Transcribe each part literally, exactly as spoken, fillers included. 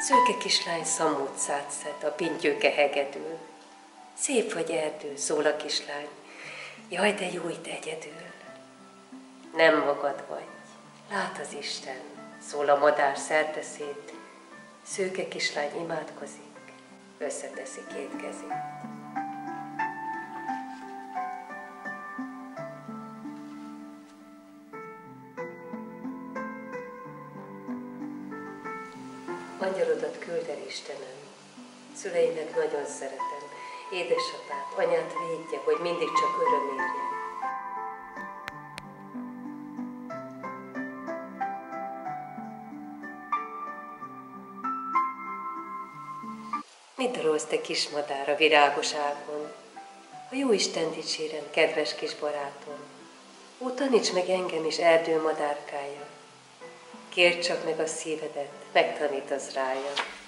Szőke kislány szamócát szed, a pintyőke hegedül. Szép vagy erdő, szól a kislány, jaj, de jó itt egyedül. Nem magad vagy, lát az Isten, szól a madár szerteszét. Szőke kislány imádkozik, összeteszi két kezét. Angyalodat küld el, Istenem, szüleimet nagyon szeretem, édesapát, anyát védje, hogy mindig csak öröm érjen. Mit dalolsz, te kismadár a virágos ágon? A jó Isten dicsérem, kedves kis barátom. Ó, taníts meg engem is erdő madárkája. Kérd csak meg a szívedet, megtanítasz rája.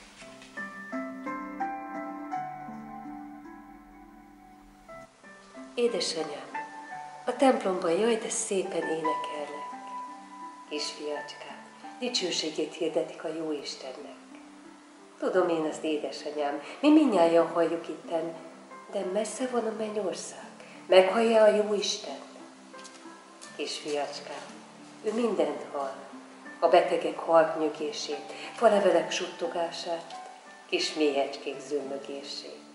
Édesanyám, a templomban jaj, de szépen énekelnek. Kisfiacskám, dicsőségét hirdetik a jó Istennek. Tudom én azt, édesanyám, mi mindnyájan halljuk itten, de messze van a mennyország. Meghallja a jó Isten? Kisfiacskám, ő mindent hall. A betegek halk nyögését, falevelek suttogását, kis méhecskék zümmögését.